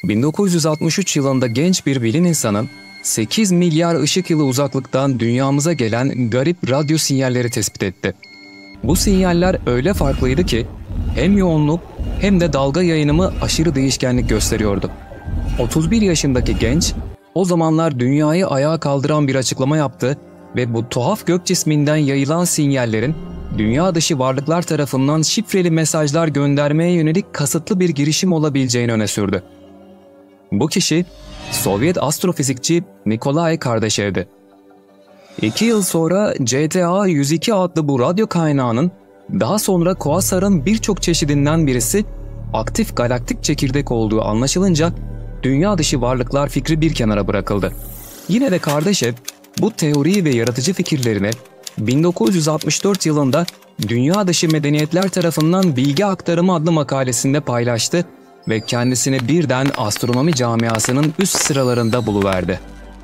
1963 yılında genç bir bilim insanı 8 milyar ışık yılı uzaklıktan dünyamıza gelen garip radyo sinyalleri tespit etti. Bu sinyaller öyle farklıydı ki hem yoğunluk hem de dalga yayınımı aşırı değişkenlik gösteriyordu. 31 yaşındaki genç o zamanlar dünyayı ayağa kaldıran bir açıklama yaptı ve bu tuhaf gök cisminden yayılan sinyallerin dünya dışı varlıklar tarafından şifreli mesajlar göndermeye yönelik kasıtlı bir girişim olabileceğini öne sürdü. Bu kişi Sovyet astrofizikçi Nikolay Kardashev'di. 2 yıl sonra CTA-102 adlı bu radyo kaynağının daha sonra kuasarın birçok çeşidinden birisi aktif galaktik çekirdek olduğu anlaşılınca dünya dışı varlıklar fikri bir kenara bırakıldı. Yine de Kardashev bu teoriyi ve yaratıcı fikirlerini 1964 yılında Dünya Dışı Medeniyetler tarafından Bilgi Aktarımı adlı makalesinde paylaştı ve kendisini birden astronomi camiasının üst sıralarında buluverdi.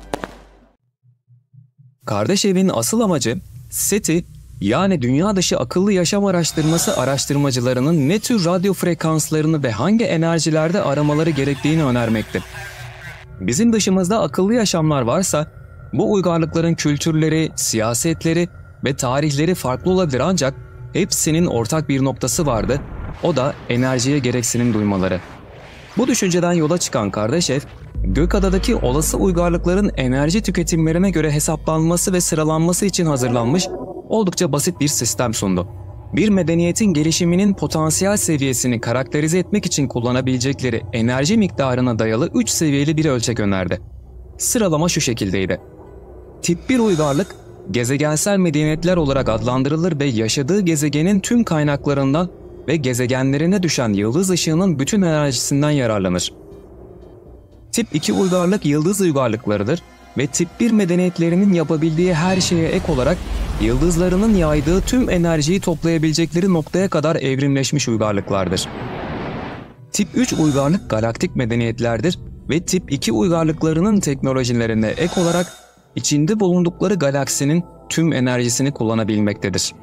Kardashev'in asıl amacı SETI yani Dünya Dışı Akıllı Yaşam Araştırması araştırmacılarının ne tür radyo frekanslarını ve hangi enerjilerde aramaları gerektiğini önermekti. Bizim dışımızda akıllı yaşamlar varsa bu uygarlıkların kültürleri, siyasetleri ve tarihleri farklı olabilir ancak hepsinin ortak bir noktası vardı, o da enerjiye gereksinim duymaları. Bu düşünceden yola çıkan Kardashev, Gökada'daki olası uygarlıkların enerji tüketimlerine göre hesaplanması ve sıralanması için hazırlanmış oldukça basit bir sistem sundu. Bir medeniyetin gelişiminin potansiyel seviyesini karakterize etmek için kullanabilecekleri enerji miktarına dayalı 3 seviyeli bir ölçek önerdi. Sıralama şu şekildeydi. Tip 1 uygarlık, gezegensel medeniyetler olarak adlandırılır ve yaşadığı gezegenin tüm kaynaklarından ve gezegenlerine düşen yıldız ışığının bütün enerjisinden yararlanır. Tip 2 uygarlık yıldız uygarlıklarıdır ve tip 1 medeniyetlerinin yapabildiği her şeye ek olarak yıldızlarının yaydığı tüm enerjiyi toplayabilecekleri noktaya kadar evrimleşmiş uygarlıklardır. Tip 3 uygarlık galaktik medeniyetlerdir ve tip 2 uygarlıklarının teknolojilerine ek olarak içinde bulundukları galaksinin tüm enerjisini kullanabilmektedir.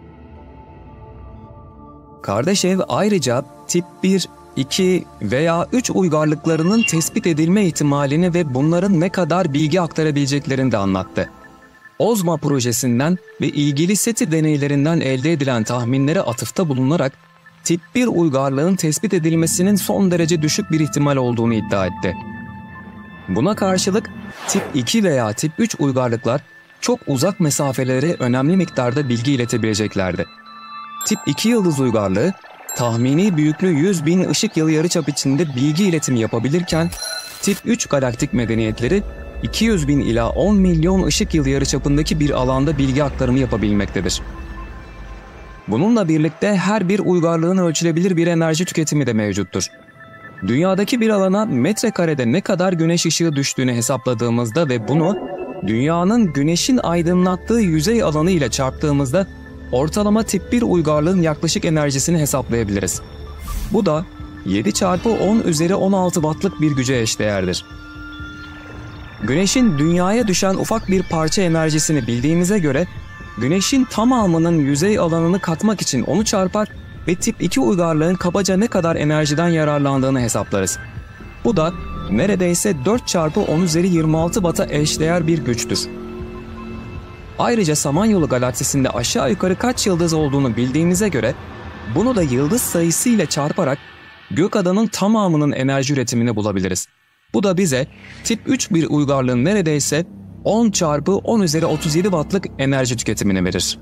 Kardashev ayrıca tip 1, 2 veya 3 uygarlıklarının tespit edilme ihtimalini ve bunların ne kadar bilgi aktarabileceklerini de anlattı. OZMA projesinden ve ilgili SETI deneylerinden elde edilen tahminlere atıfta bulunarak tip 1 uygarlığın tespit edilmesinin son derece düşük bir ihtimal olduğunu iddia etti. Buna karşılık tip 2 veya tip 3 uygarlıklar çok uzak mesafelere önemli miktarda bilgi iletebileceklerdi. Tip 2 yıldız uygarlığı tahmini büyüklüğü 100.000 ışık yılı yarıçap içinde bilgi iletimi yapabilirken tip 3 galaktik medeniyetleri 200.000 ila 10 milyon ışık yılı yarıçapındaki bir alanda bilgi aktarımı yapabilmektedir. Bununla birlikte her bir uygarlığın ölçülebilir bir enerji tüketimi de mevcuttur. Dünyadaki bir alana metrekarede ne kadar güneş ışığı düştüğünü hesapladığımızda ve bunu dünyanın güneşin aydınlattığı yüzey alanı ile çarptığımızda ortalama tip 1 uygarlığın yaklaşık enerjisini hesaplayabiliriz. Bu da 7 çarpı 10 üzeri 16 wattlık bir güce eşdeğerdir. Güneşin dünyaya düşen ufak bir parça enerjisini bildiğimize göre Güneşin tamamının yüzey alanını katmak için onu çarpar ve tip 2 uygarlığın kabaca ne kadar enerjiden yararlandığını hesaplarız. Bu da neredeyse 4 çarpı 10 üzeri 26 watt'a eşdeğer bir güçtür. Ayrıca Samanyolu galaksisinde aşağı yukarı kaç yıldız olduğunu bildiğimize göre bunu da yıldız sayısı ile çarparak Gökada'nın tamamının enerji üretimini bulabiliriz. Bu da bize tip 3 bir uygarlığın neredeyse 10 çarpı 10 üzeri 37 wattlık enerji tüketimini verir.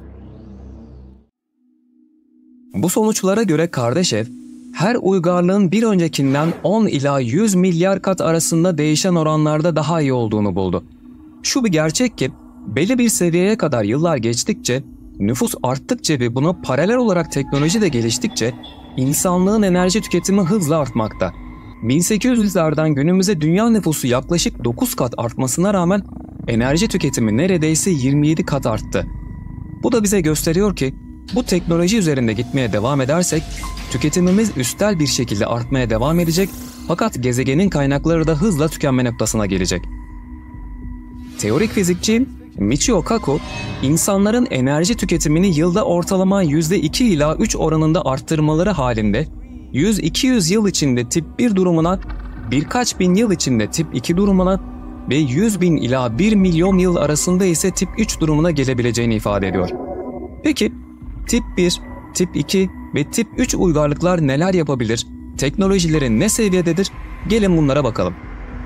Bu sonuçlara göre Kardashev, her uygarlığın bir öncekinden 10 ila 100 milyar kat arasında değişen oranlarda daha iyi olduğunu buldu. Şu bir gerçek ki, belli bir seviyeye kadar yıllar geçtikçe, nüfus arttıkça ve buna paralel olarak teknoloji de geliştikçe, insanlığın enerji tüketimi hızla artmakta. 1800'lerden günümüze dünya nüfusu yaklaşık 9 kat artmasına rağmen enerji tüketimi neredeyse 27 kat arttı. Bu da bize gösteriyor ki bu teknoloji üzerinde gitmeye devam edersek tüketimimiz üstel bir şekilde artmaya devam edecek fakat gezegenin kaynakları da hızla tükenme noktasına gelecek. Teorik fizikçi Michio Kaku, insanların enerji tüketimini yılda ortalama %2 ila 3 oranında arttırmaları halinde 100-200 yıl içinde tip 1 durumuna birkaç bin yıl içinde tip 2 durumuna ve 100 bin ila 1 milyon yıl arasında ise tip 3 durumuna gelebileceğini ifade ediyor. Peki tip 1, tip 2 ve tip 3 uygarlıklar neler yapabilir? Teknolojileri ne seviyededir? Gelin bunlara bakalım.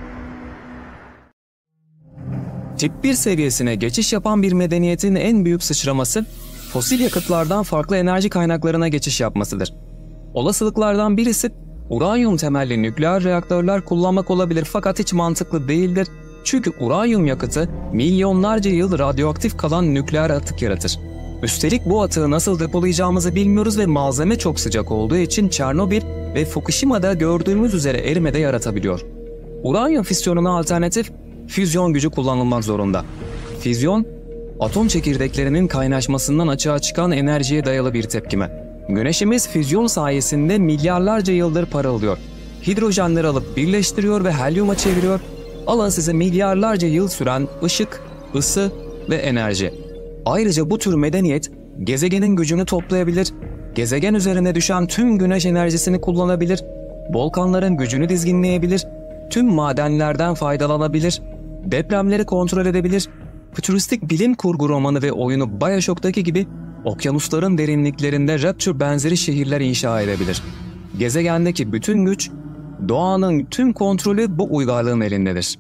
Tip 1 seviyesine geçiş yapan bir medeniyetin en büyük sıçraması, fosil yakıtlardan farklı enerji kaynaklarına geçiş yapmasıdır. Olasılıklardan birisi, uranyum temelli nükleer reaktörler kullanmak olabilir fakat hiç mantıklı değildir. Çünkü uranyum yakıtı milyonlarca yıl radyoaktif kalan nükleer atık yaratır. Üstelik bu atığı nasıl depolayacağımızı bilmiyoruz ve malzeme çok sıcak olduğu için Çernobil ve Fukushima'da gördüğümüz üzere erime de yaratabiliyor. Uranyum fisyonuna alternatif füzyon gücü kullanılmak zorunda. Füzyon, atom çekirdeklerinin kaynaşmasından açığa çıkan enerjiye dayalı bir tepkime. Güneşimiz füzyon sayesinde milyarlarca yıldır parıldıyor. Hidrojenleri alıp birleştiriyor ve helyuma çeviriyor. Alın size milyarlarca yıl süren ışık, ısı ve enerji. Ayrıca bu tür medeniyet gezegenin gücünü toplayabilir, gezegen üzerine düşen tüm güneş enerjisini kullanabilir, volkanların gücünü dizginleyebilir, tüm madenlerden faydalanabilir, depremleri kontrol edebilir, fütüristik bilim kurgu romanı ve oyunu BioShock'taki gibi okyanusların derinliklerinde Rapture benzeri şehirler inşa edebilir. Gezegendeki bütün güç, doğanın tüm kontrolü bu uygarlığın elindedir.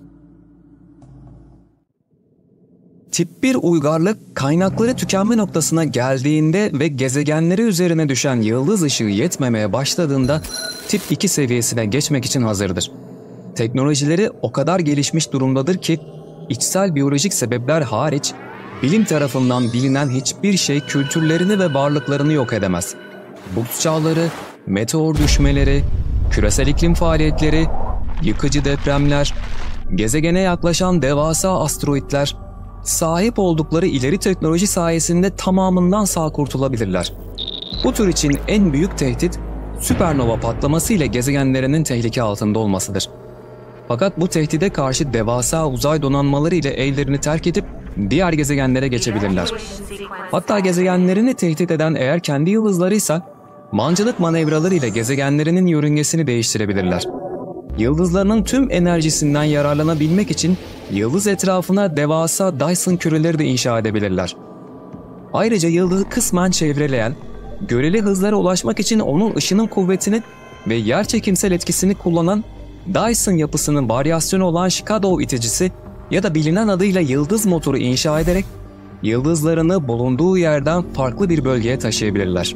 Tip 1 uygarlık kaynakları tükenme noktasına geldiğinde ve gezegenleri üzerine düşen yıldız ışığı yetmemeye başladığında tip 2 seviyesine geçmek için hazırdır. Teknolojileri o kadar gelişmiş durumdadır ki içsel biyolojik sebepler hariç bilim tarafından bilinen hiçbir şey kültürlerini ve varlıklarını yok edemez. Buz çağları, meteor düşmeleri, küresel iklim faaliyetleri, yıkıcı depremler, gezegene yaklaşan devasa asteroitler, sahip oldukları ileri teknoloji sayesinde tamamından sağ kurtulabilirler. Bu tür için en büyük tehdit süpernova patlaması ile gezegenlerinin tehlike altında olmasıdır. Fakat bu tehdide karşı devasa uzay donanmaları ile evlerini terk edip diğer gezegenlere geçebilirler. Hatta gezegenlerini tehdit eden eğer kendi yıldızlarıysa mancınık manevraları ile gezegenlerinin yörüngesini değiştirebilirler. Yıldızlarının tüm enerjisinden yararlanabilmek için yıldız etrafına devasa Dyson küreleri de inşa edebilirler. Ayrıca yıldızı kısmen çevreleyen, göreli hızlara ulaşmak için onun ışının kuvvetini ve yerçekimsel etkisini kullanan Dyson yapısının varyasyonu olan Shadow iticisi ya da bilinen adıyla yıldız motoru inşa ederek yıldızlarını bulunduğu yerden farklı bir bölgeye taşıyabilirler.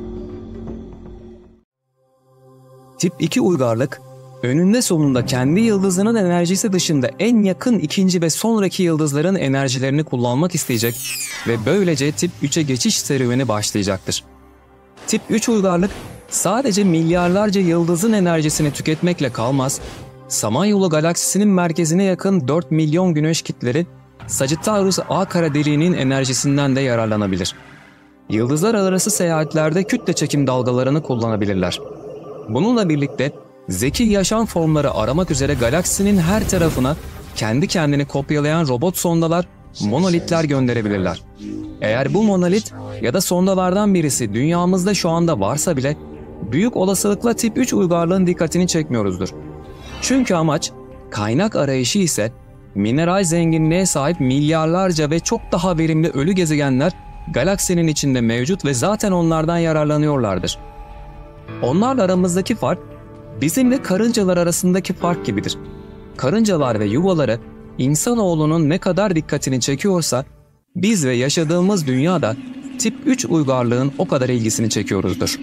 Tip 2 uygarlık, önünde sonunda kendi yıldızının enerjisi dışında en yakın ikinci ve sonraki yıldızların enerjilerini kullanmak isteyecek ve böylece tip 3'e geçiş serüveni başlayacaktır. Tip 3 uygarlık sadece milyarlarca yıldızın enerjisini tüketmekle kalmaz, Samanyolu galaksisinin merkezine yakın 4 milyon güneş kitleri Sagittarius A kara deliğinin enerjisinden de yararlanabilir. Yıldızlar arası seyahatlerde kütle çekim dalgalarını kullanabilirler. Bununla birlikte zeki yaşam formları aramak üzere galaksinin her tarafına kendi kendini kopyalayan robot sondalar, monolitler gönderebilirler. Eğer bu monolit ya da sondalardan birisi dünyamızda şu anda varsa bile büyük olasılıkla tip 3 uygarlığın dikkatini çekmiyoruzdur. Çünkü amaç kaynak arayışı ise mineral zenginliğe sahip milyarlarca ve çok daha verimli ölü gezegenler galaksinin içinde mevcut ve zaten onlardan yararlanıyorlardır. Onlarla aramızdaki fark bizimle karıncalar arasındaki fark gibidir. Karıncalar ve yuvaları insanoğlunun ne kadar dikkatini çekiyorsa biz ve yaşadığımız dünyada tip 3 uygarlığın o kadar ilgisini çekiyoruzdur.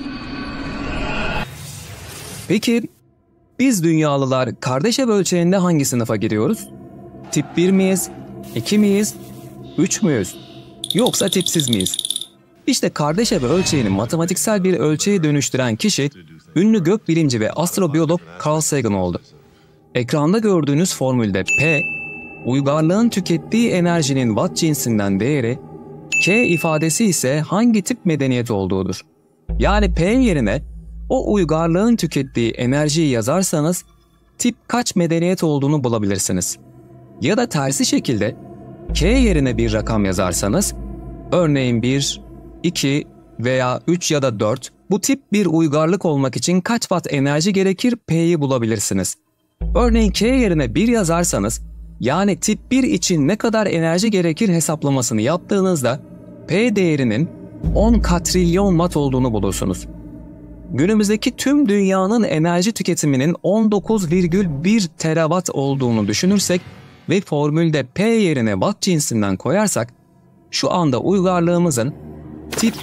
Peki biz dünyalılar kardeş ev ölçeğinde hangi sınıfa giriyoruz? Tip 1 miyiz? 2 miyiz? 3 müyüz? Yoksa tipsiz miyiz? İşte kardeş ev ölçeğini matematiksel bir ölçeğe dönüştüren kişi ünlü gökbilimci ve astrobiyolog Carl Sagan oldu. Ekranda gördüğünüz formülde P, uygarlığın tükettiği enerjinin watt cinsinden değeri, K ifadesi ise hangi tip medeniyet olduğudur. Yani P yerine o uygarlığın tükettiği enerjiyi yazarsanız tip kaç medeniyet olduğunu bulabilirsiniz. Ya da tersi şekilde K yerine bir rakam yazarsanız, örneğin 1, 2 veya 3 ya da 4, bu tip bir uygarlık olmak için kaç watt enerji gerekir P'yi bulabilirsiniz. Örneğin K yerine 1 yazarsanız, yani tip 1 için ne kadar enerji gerekir hesaplamasını yaptığınızda P değerinin 10 katrilyon watt olduğunu bulursunuz. Günümüzdeki tüm dünyanın enerji tüketiminin 19,1 terawatt olduğunu düşünürsek ve formülde P yerine watt cinsinden koyarsak, şu anda uygarlığımızın tip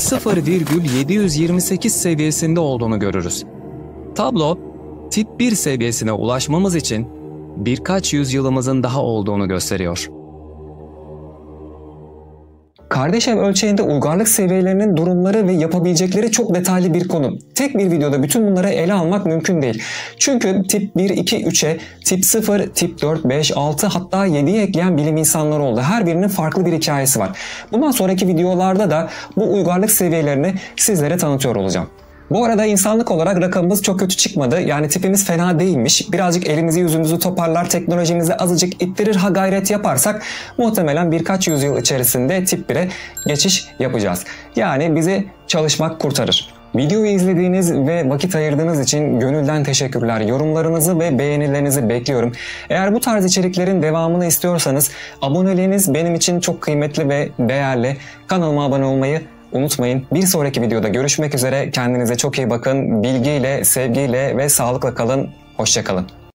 0,728 seviyesinde olduğunu görürüz. Tablo, tip 1 seviyesine ulaşmamız için birkaç yüzyılımızın daha olduğunu gösteriyor. Kardeş ev ölçeğinde uygarlık seviyelerinin durumları ve yapabilecekleri çok detaylı bir konu. Tek bir videoda bütün bunları ele almak mümkün değil. Çünkü tip 1, 2, 3'e tip 0, tip 4, 5, 6 hatta 7'yi ekleyen bilim insanları oldu. Her birinin farklı bir hikayesi var. Bundan sonraki videolarda da bu uygarlık seviyelerini sizlere tanıtıyor olacağım. Bu arada insanlık olarak rakamımız çok kötü çıkmadı. Yani tipimiz fena değilmiş. Birazcık elimizi yüzümüzü toparlar, teknolojimizi azıcık ittirir ha gayret yaparsak muhtemelen birkaç yüzyıl içerisinde tip 1'e geçiş yapacağız. Yani bizi çalışmak kurtarır. Videoyu izlediğiniz ve vakit ayırdığınız için gönülden teşekkürler. Yorumlarınızı ve beğenilerinizi bekliyorum. Eğer bu tarz içeriklerin devamını istiyorsanız aboneliğiniz benim için çok kıymetli ve değerli. Kanalıma abone olmayı unutmayın. Bir sonraki videoda görüşmek üzere. Kendinize çok iyi bakın. Bilgiyle, sevgiyle ve sağlıkla kalın. Hoşça kalın.